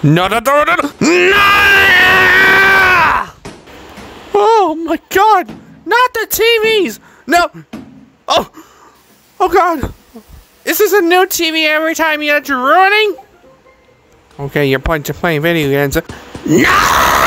No, no, no, no, no! Oh my God! Not the TVs! No! Oh! Oh God! Is this a new TV every time you're ruining? Okay, you're playing video games. No!